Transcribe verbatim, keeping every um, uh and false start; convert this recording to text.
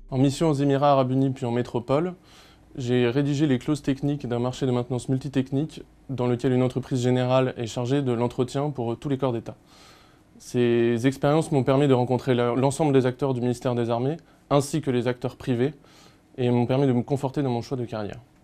En mission aux Émirats Arabes Unis puis en métropole, j'ai rédigé les clauses techniques d'un marché de maintenance multitechnique dans lequel une entreprise générale est chargée de l'entretien pour tous les corps d'État. Ces expériences m'ont permis de rencontrer l'ensemble des acteurs du ministère des Armées ainsi que les acteurs privés et m'ont permis de me conforter dans mon choix de carrière.